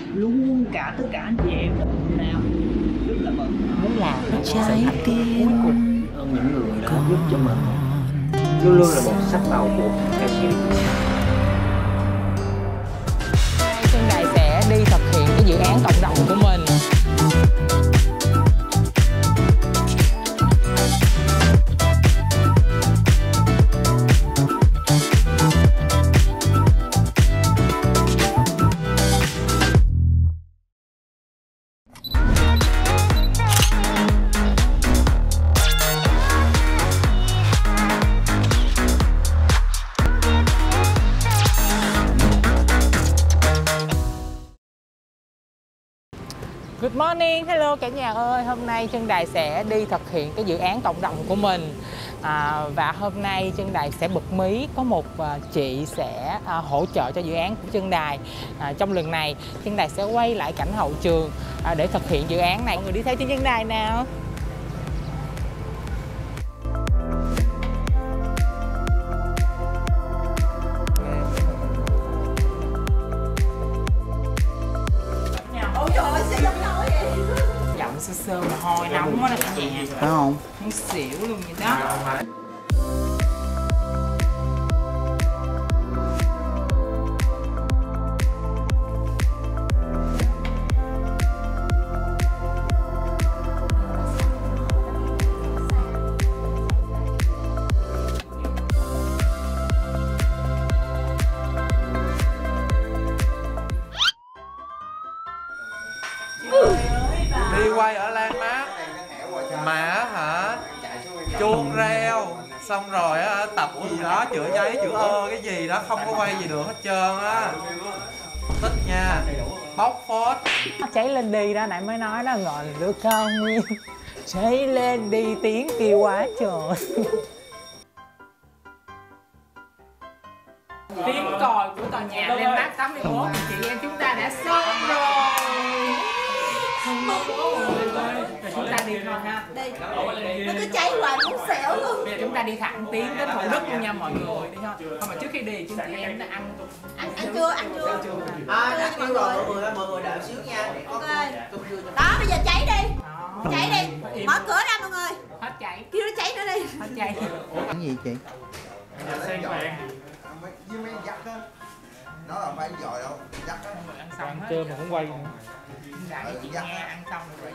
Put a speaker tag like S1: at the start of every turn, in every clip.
S1: luôn cả tất cả anh chị em nào rất là mừng
S2: mới là trái tim
S1: những người đã giúp cho mình luôn luôn là một sắc màu của ca sĩ.
S2: Chân Đài sẽ đi thực hiện cái dự án cộng đồng của mình. Good morning, hello cả nhà ơi. Hôm nay Chân Đài sẽ đi thực hiện cái dự án cộng đồng của mình. Và hôm nay Chân Đài sẽ bật mí có một chị sẽ hỗ trợ cho dự án của Chân Đài. Trong lần này Chân Đài sẽ quay lại cảnh hậu trường để thực hiện dự án này. Mọi người đi theo Chân Đài nào. Sơ sơ mà hôi nóng quá đó cả nhà.
S1: Phải không?
S2: Muốn xỉu luôn vậy đó.
S3: Đi quay ở Landmark mà hả chuông reo xong rồi á tập gì đó chữa cháy chữa cái gì đó không có quay gì được hết trơn á. Thích nha, bóc phốt
S2: Cháy lên đi đó, nãy mới nói đó, ngọn lửa cao nguyên cháy lên đi, tiếng kêu quá trời. Tiếng còi của tòa nhà Landmark 81 chị em chúng ta đã xong rồi. Rồi chúng ta đi thôi ha.
S4: Đi. Nó cứ cháy hoài muốn xẻo luôn.
S2: Bây giờ chúng ta đi thẳng tiến đến Thủ Đức luôn nha mọi người, đi thôi. Không mà trước khi đi chúng chị em đã ăn
S4: chưa.
S1: Đã kêu rồi mọi người đợi xíu nha.
S4: Ok. Đó bây giờ cháy đi. Cháy đi. Mở cửa ra mọi người.
S2: Hết chạy.
S4: Kêu nó cháy nữa đi.
S2: Hết chạy.
S1: Cái gì chị?
S5: Với mấy dắt á, nó là phải dòi đâu, dắt á.
S2: Ăn xong hết.
S3: chơi mà cũng quay nữa.
S2: Đã với chị nghe ăn xong rồi.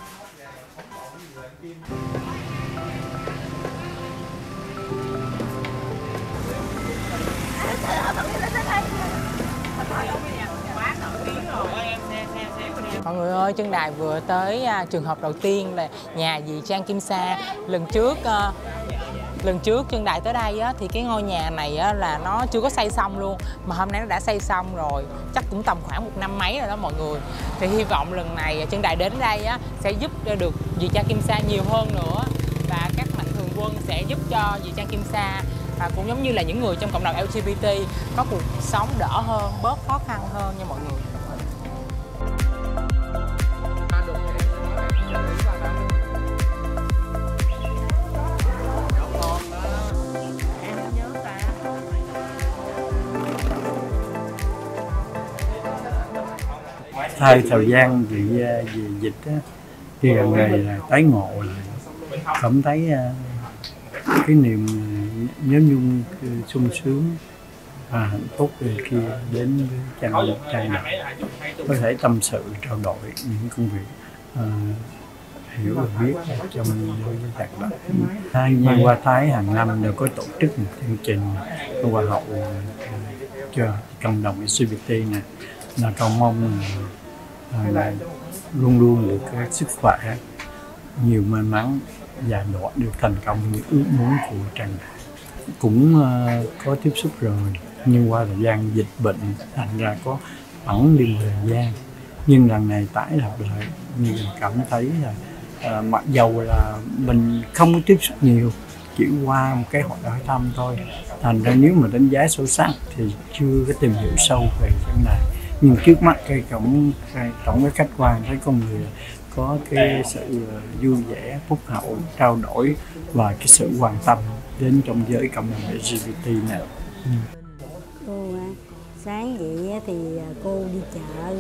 S2: Mọi người ơi, Chân Đài vừa tới trường hợp đầu tiên là nhà dì Trang Kim Sa. Lần trước Chân Đài tới đây á, thì cái ngôi nhà này á, là nó chưa có xây xong luôn. Mà hôm nay nó đã xây xong rồi, chắc cũng tầm khoảng 1 năm mấy rồi đó mọi người. Thì hy vọng lần này Chân Đài đến đây á, sẽ giúp được dì Trang Kim Sa nhiều hơn nữa. Và các mạnh thường quân sẽ giúp cho dì Trang Kim Sa cũng giống như là những người trong cộng đồng LGBT có cuộc sống đỡ hơn, bớt khó khăn hơn nha mọi người.
S6: Thay thời gian vì dịch á, thì gần này là tái ngộ lại, cảm thấy cái niềm nhớ nhung sung sướng và hạnh phúc khi đến với Trang Đài, có thể tâm sự trao đổi những công việc hiểu và biết trong đối với Trang Đài. Hai Nhan Hoa Thái hàng năm đều có tổ chức một chương trình hoa hậu cho cộng đồng LGBT này, là cầu mong luôn luôn được sức khỏe, nhiều may mắn và đạt được thành công như ước muốn của Trang Đài. Cũng có tiếp xúc rồi nhưng qua thời gian dịch bệnh thành ra có ẩn đi thời gian, nhưng lần này tái hợp lại mình cảm thấy là mặc dầu là mình không có tiếp xúc nhiều, chỉ qua một cái hội hỏi thăm thôi, thành ra nếu mà đánh giá sâu sắc thì chưa có tìm hiểu sâu về Trang Đài. Nhưng trước mắt cái tổng cái khách quan thấy con người có cái sự vui vẻ, phúc hậu, trao đổi và cái sự quan tâm đến trong giới cộng đồng LGBT này.
S7: Cô sáng vậy thì cô đi chợ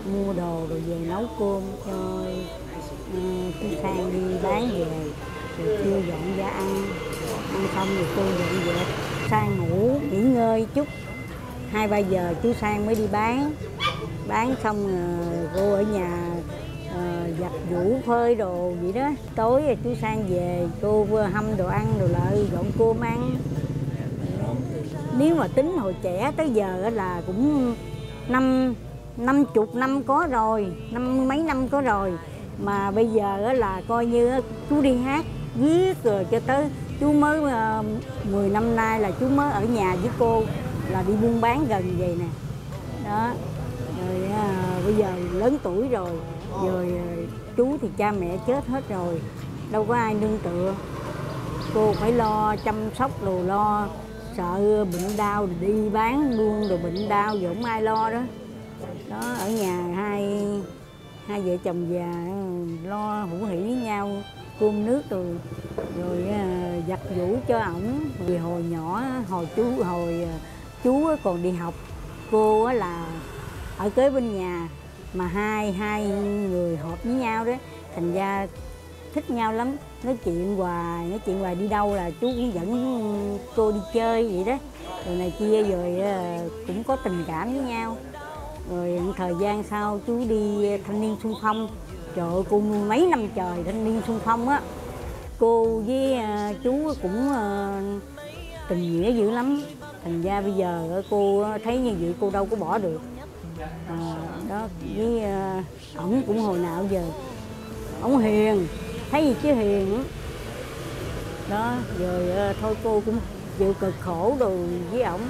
S7: mua đồ rồi về nấu cơm cho chú Sang đi bán về, rồi chưa dọn ra ăn xong rồi cô dọn dẹp. Sang ngủ nghỉ ngơi chút, 2-3 giờ chú Sang mới đi bán xong cô ở nhà giặt giũ phơi đồ vậy đó. Tối rồi chú Sang về cô hâm đồ ăn rồi lại dọn cơm ăn. Nếu mà tính hồi trẻ tới giờ là cũng 50 năm có rồi, 50 mấy năm có rồi. Mà bây giờ là coi như chú đi hát viết rồi cho tới chú mới 10 năm nay là chú mới ở nhà với cô, là đi buôn bán gần vậy nè. Đó. Rồi bây giờ lớn tuổi rồi, chú thì cha mẹ chết hết rồi, đâu có ai nương tựa. Cô phải lo chăm sóc đồ, lo sợ bệnh đau rồi đi bán buôn rồi bệnh đau rồi không ai lo đó. Đó, ở nhà hai vợ chồng già lo hữu hỉ với nhau, cơm nước rồi giặt giũ cho ổng. Vì hồi nhỏ hồi chú còn đi học, cô là ở kế bên nhà mà hai người hợp với nhau đó, thành ra thích nhau lắm, nói chuyện hoài đi đâu là chú cũng dẫn cô đi chơi vậy đó, rồi này kia, rồi cũng có tình cảm với nhau. Rồi thời gian sau chú đi thanh niên xung phong, trời ơi, cô mấy năm trời thanh niên xung phong á, cô với chú cũng tình nghĩa dữ lắm. Thành ra bây giờ cô thấy như vậy cô đâu có bỏ được. Đó, với ổng cũng hồi nào giờ ổng hiền, thấy gì chứ hiền đó. Rồi thôi cô cũng chịu cực khổ đồ với ổng.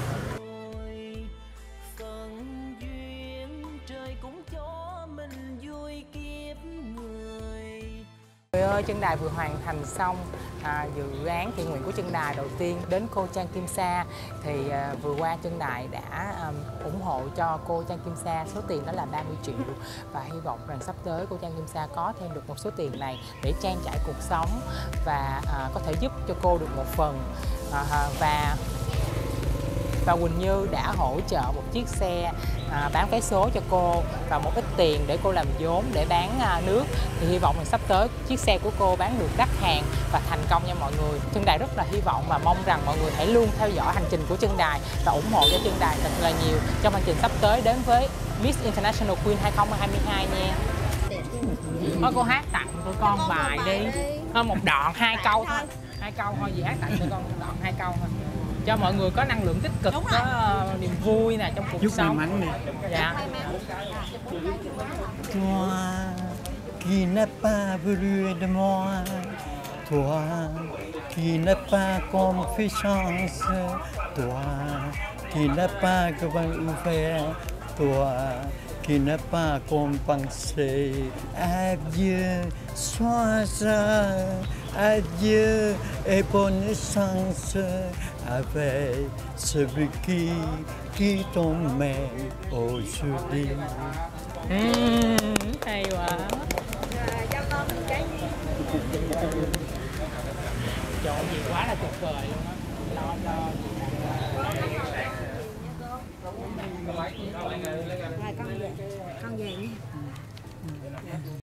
S2: Trời ơi, Chân Đài vừa hoàn thành xong dự án thiện nguyện của Chân Đài đầu tiên đến cô Trang Kim Sa. Thì vừa qua Chân Đài đã ủng hộ cho cô Trang Kim Sa số tiền đó là 30 triệu. Và hy vọng rằng sắp tới cô Trang Kim Sa có thêm được một số tiền này để trang trải cuộc sống và có thể giúp cho cô được một phần. Và Quỳnh Như đã hỗ trợ một chiếc xe bán vé số cho cô và một ít tiền để cô làm vốn để bán nước. Thì hy vọng là sắp tới chiếc xe của cô bán được đắt hàng và thành công nha mọi người. Chân Đài rất là hy vọng và mong rằng mọi người hãy luôn theo dõi hành trình của Chân Đài và ủng hộ cho Chân Đài thật là nhiều trong hành trình sắp tới đến với Miss International Queen 2022 nha. Thôi cô hát tặng tụi con bài đi. Thôi một đoạn 2 câu thôi. 2 câu thôi, gì hát tặng tụi con một đoạn 2 câu thôi. Cho mọi người có năng lượng tích cực, có niềm vui nè trong cuộc
S6: Chúc
S2: sống.
S6: may mắn đi.
S2: Dạ.
S6: Toi qui n'as pas voulu de moi, toi qui n'as pas confiance, toi qui n'as pas cœur ouvert, toi qui n'as pas compensé. Adieu, sois adieu et bonne chance avec celui qui t'emmène aujourd'hui.
S2: Hay quá. Chọn gì quá là tuyệt vời luôn á.
S7: Rồi con về nhé.